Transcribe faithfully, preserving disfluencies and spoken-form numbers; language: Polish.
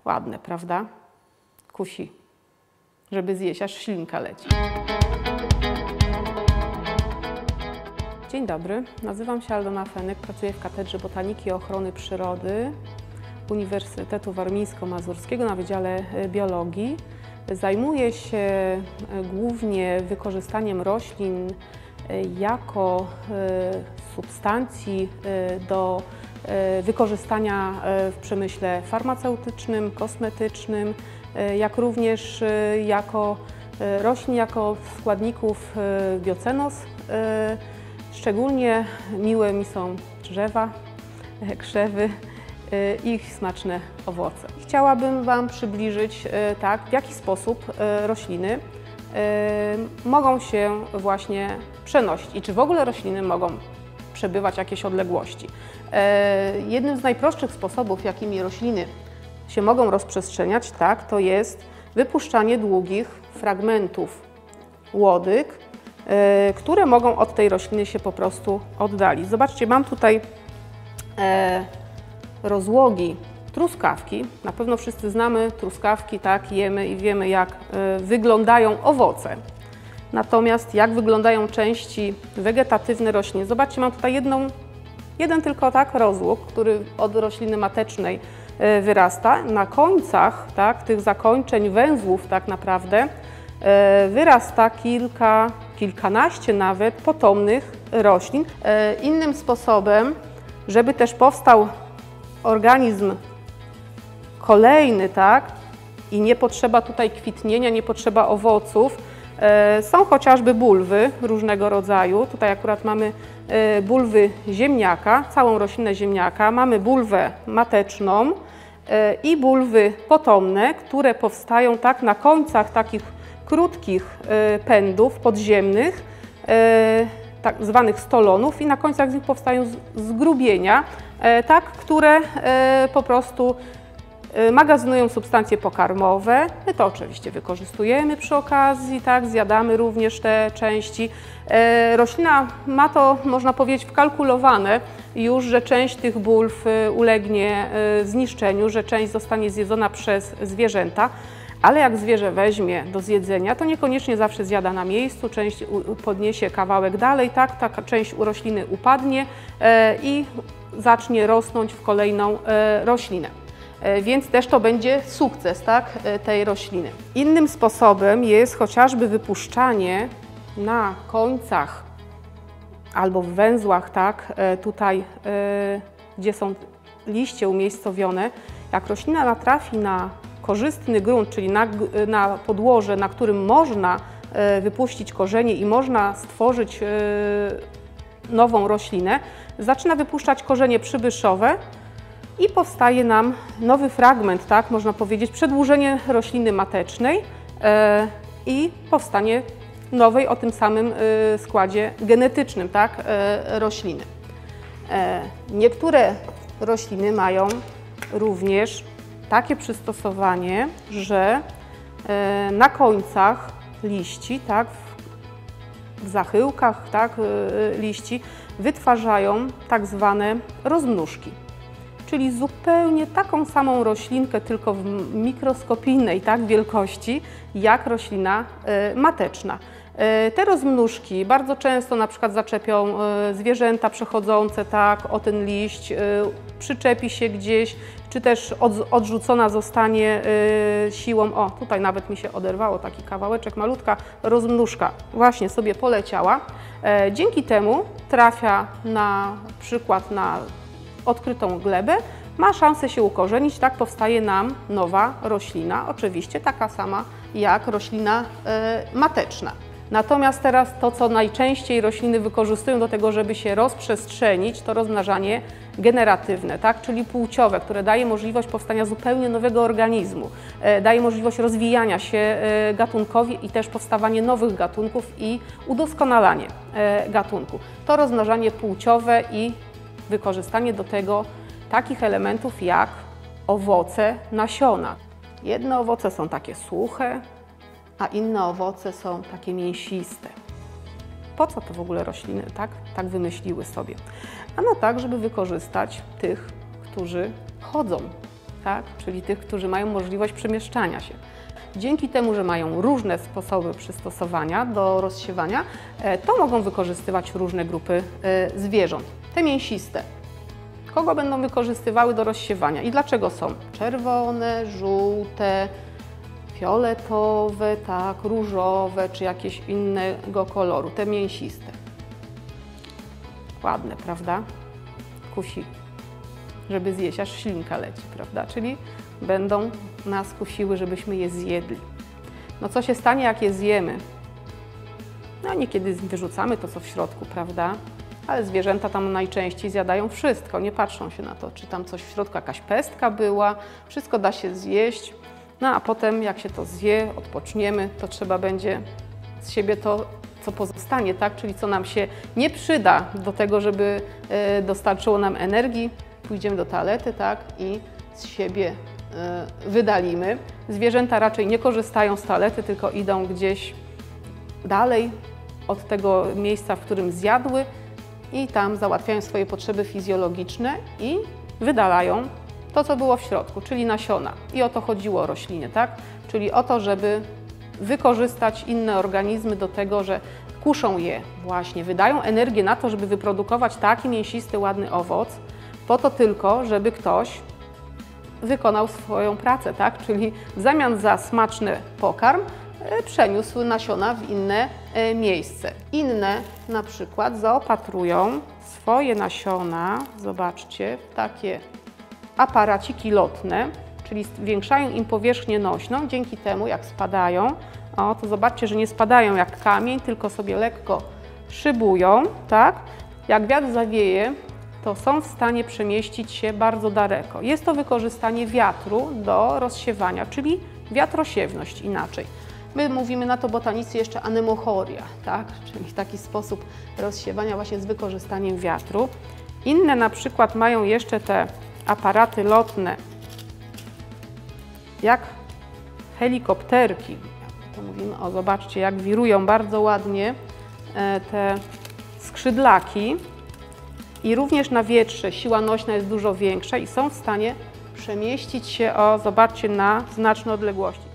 Ładne, prawda? Kusi, żeby zjeść, aż ślinka leci. Dzień dobry, nazywam się Aldona Fenyk, pracuję w Katedrze Botaniki i Ochrony Przyrody Uniwersytetu Warmińsko-Mazurskiego na Wydziale Biologii. Zajmuję się głównie wykorzystaniem roślin jako substancji do wykorzystania w przemyśle farmaceutycznym, kosmetycznym, jak również jako roślin, jako składników biocenos. Szczególnie miłe mi są drzewa, krzewy i ich smaczne owoce. Chciałabym Wam przybliżyć, tak, w jaki sposób rośliny mogą się właśnie przenosić i czy w ogóle rośliny mogą przebywać jakieś odległości. Jednym z najprostszych sposobów, jakimi rośliny się mogą rozprzestrzeniać, tak, to jest wypuszczanie długich fragmentów łodyg, które mogą od tej rośliny się po prostu oddalić. Zobaczcie, mam tutaj rozłogi truskawki. Na pewno wszyscy znamy truskawki, tak, jemy i wiemy, jak wyglądają owoce. Natomiast jak wyglądają części wegetatywne roślin. Zobaczcie, mam tutaj jedną, jeden tylko tak rozłóg, który od rośliny matecznej wyrasta. Na końcach, tak, tych zakończeń węzłów tak naprawdę wyrasta kilka, kilkanaście nawet potomnych roślin. Innym sposobem, żeby też powstał organizm kolejny, tak, i nie potrzeba tutaj kwitnienia, nie potrzeba owoców, są chociażby bulwy różnego rodzaju. Tutaj akurat mamy bulwy ziemniaka, całą roślinę ziemniaka. Mamy bulwę mateczną i bulwy potomne, które powstają tak na końcach takich krótkich pędów podziemnych, tak zwanych stolonów, i na końcach z nich powstają zgrubienia, tak, które po prostu magazynują substancje pokarmowe. My to oczywiście wykorzystujemy przy okazji, tak, zjadamy również te części. Roślina ma to, można powiedzieć, wkalkulowane już, że część tych bulw ulegnie zniszczeniu, że część zostanie zjedzona przez zwierzęta. Ale jak zwierzę weźmie do zjedzenia, to niekoniecznie zawsze zjada na miejscu, część podniesie kawałek dalej, tak, taka część u rośliny upadnie i zacznie rosnąć w kolejną roślinę. Więc też to będzie sukces, tak, tej rośliny. Innym sposobem jest chociażby wypuszczanie na końcach albo w węzłach, tak, tutaj, gdzie są liście umiejscowione. Jak roślina natrafi na korzystny grunt, czyli na, na podłoże, na którym można wypuścić korzenie i można stworzyć nową roślinę, zaczyna wypuszczać korzenie przybyszowe i powstaje nam nowy fragment, tak, można powiedzieć, przedłużenie rośliny matecznej i powstanie nowej o tym samym składzie genetycznym, tak, rośliny. Niektóre rośliny mają również takie przystosowanie, że na końcach liści, tak, w zachyłkach, tak, liści wytwarzają tak zwane rozmnóżki, czyli zupełnie taką samą roślinkę, tylko w mikroskopijnej, tak, wielkości jak roślina mateczna. Te rozmnóżki bardzo często na przykład zaczepią zwierzęta przechodzące, tak, o ten liść, przyczepi się gdzieś, czy też odrzucona zostanie siłą. O, tutaj nawet mi się oderwało taki kawałeczek, malutka rozmnóżka właśnie sobie poleciała. Dzięki temu trafia na przykład na odkrytą glebę, ma szansę się ukorzenić, tak powstaje nam nowa roślina, oczywiście taka sama jak roślina mateczna. Natomiast teraz to, co najczęściej rośliny wykorzystują do tego, żeby się rozprzestrzenić, to rozmnażanie generatywne, tak? Czyli płciowe, które daje możliwość powstania zupełnie nowego organizmu, daje możliwość rozwijania się gatunkowi i też powstawanie nowych gatunków i udoskonalanie gatunku. To rozmnażanie płciowe i wykorzystanie do tego takich elementów jak owoce, nasiona. Jedne owoce są takie suche, a inne owoce są takie mięsiste. Po co to w ogóle rośliny tak, tak wymyśliły sobie? Ano tak, żeby wykorzystać tych, którzy chodzą, tak? Czyli tych, którzy mają możliwość przemieszczania się. Dzięki temu, że mają różne sposoby przystosowania do rozsiewania, to mogą wykorzystywać różne grupy zwierząt. Te mięsiste. Kogo będą wykorzystywały do rozsiewania i dlaczego są czerwone, żółte, fioletowe, tak, różowe czy jakieś innego koloru, te mięsiste. Ładne, prawda? Kusi, żeby zjeść, aż ślinka leci, prawda? Czyli będą nas kusiły, żebyśmy je zjedli. No co się stanie, jak je zjemy? No niekiedy wyrzucamy to, co w środku, prawda? Ale zwierzęta tam najczęściej zjadają wszystko, nie patrzą się na to, czy tam coś w środku, jakaś pestka była, wszystko da się zjeść. No a potem jak się to zje, odpoczniemy, to trzeba będzie z siebie to, co pozostanie, tak? Czyli co nam się nie przyda do tego, żeby e, dostarczyło nam energii, pójdziemy do toalety, tak? I z siebie e, wydalimy. Zwierzęta raczej nie korzystają z toalety, tylko idą gdzieś dalej od tego miejsca, w którym zjadły i tam załatwiają swoje potrzeby fizjologiczne i wydalają to, co było w środku, czyli nasiona. I o to chodziło o rośliny, tak? Czyli o to, żeby wykorzystać inne organizmy do tego, że kuszą je właśnie, wydają energię na to, żeby wyprodukować taki mięsisty, ładny owoc, po to tylko, żeby ktoś wykonał swoją pracę, tak? Czyli w zamian za smaczny pokarm przeniósł nasiona w inne miejsce. Inne na przykład zaopatrują swoje nasiona, zobaczcie, w takie aparaciki lotne, czyli zwiększają im powierzchnię nośną, dzięki temu jak spadają, o, to zobaczcie, że nie spadają jak kamień, tylko sobie lekko szybują, tak? Jak wiatr zawieje, to są w stanie przemieścić się bardzo daleko. Jest to wykorzystanie wiatru do rozsiewania, czyli wiatrosiewność inaczej. My mówimy na to botanicy jeszcze anemochoria, tak? Czyli taki sposób rozsiewania właśnie z wykorzystaniem wiatru. Inne na przykład mają jeszcze te aparaty lotne, jak helikopterki. To mówimy, o zobaczcie, jak wirują bardzo ładnie te skrzydlaki i również na wietrze siła nośna jest dużo większa i są w stanie przemieścić się, o zobaczcie, na znaczne odległości.